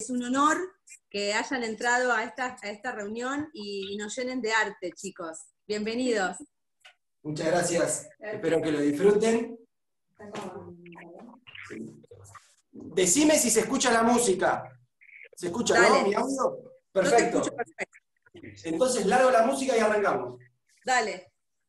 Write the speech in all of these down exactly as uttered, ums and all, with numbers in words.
es un honor que hayan entrado a esta, a esta reunión y nos llenen de arte, chicos. Bienvenidos. Muchas gracias. Espero que lo disfruten. Decime si se escucha la música. ¿Se escucha, Dale. no, mi audio? Perfecto. Yo te escucho perfecto. Entonces largo la música y arrancamos. Dale.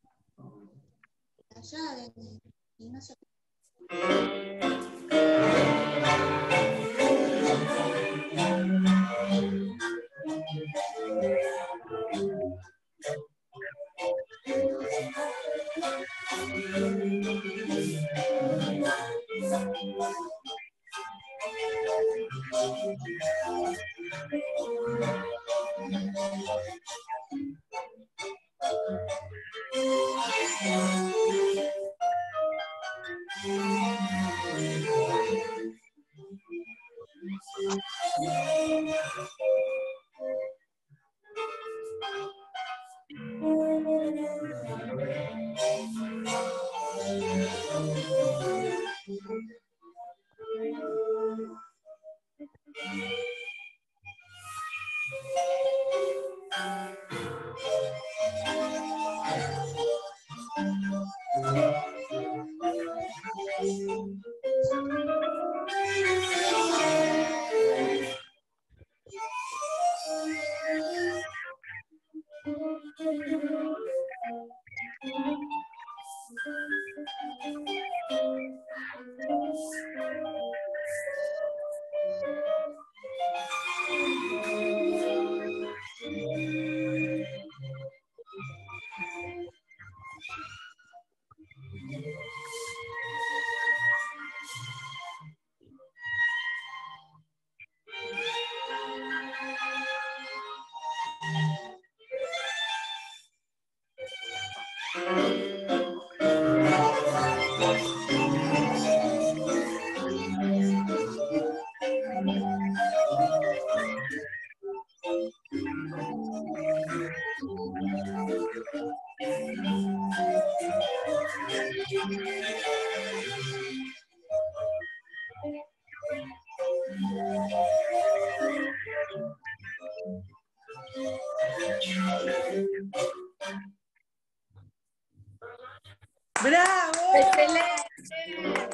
¡Bravo! ¡Excelente!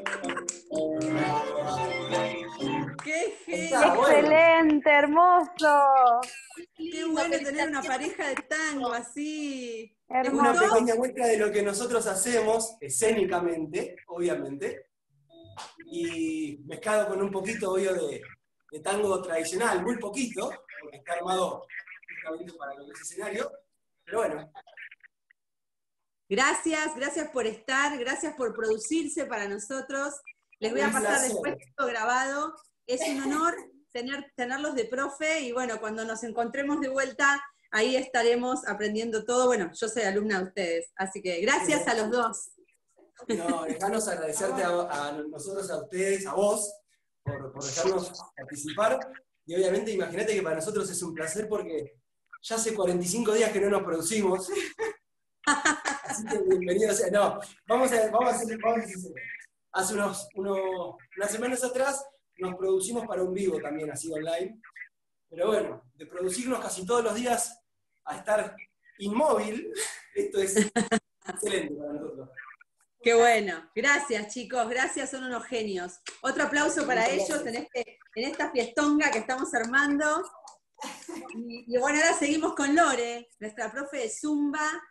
¡Qué genial! ¡Excelente, hermoso! ¡Qué bueno tener una pareja de tango así! ¿Te Una Hermoso. gustó? pequeña muestra de lo que nosotros hacemos, escénicamente, obviamente, y mezclado con un poquito, obvio, de, de tango tradicional, muy poquito, porque está armado justamente para lo que es escenario, pero bueno. Gracias, gracias por estar, gracias por producirse para nosotros. Les voy a Un pasar placer. después esto grabado. Es un honor tener, tenerlos de profe y bueno, cuando nos encontremos de vuelta, ahí estaremos aprendiendo todo. Bueno, yo soy alumna de ustedes, así que gracias a los dos. No, dejanos agradecerte a, a nosotros, a ustedes, a vos, por, por dejarnos participar. Y obviamente imagínate que para nosotros es un placer porque ya hace cuarenta y cinco días que no nos producimos. Así que bienvenidos. No, vamos a, vamos a hacer, vamos a hacer. Hace unos, unos, unas semanas atrás nos producimos para un vivo también, así online. Pero bueno, de producirnos casi todos los días a estar inmóvil, esto es excelente para nosotros. Qué bueno. Gracias, chicos. Gracias, son unos genios. Otro aplauso para ellos en, este, en esta fiestonga que estamos armando. Y, y bueno, ahora seguimos con Lore, nuestra profe de Zumba,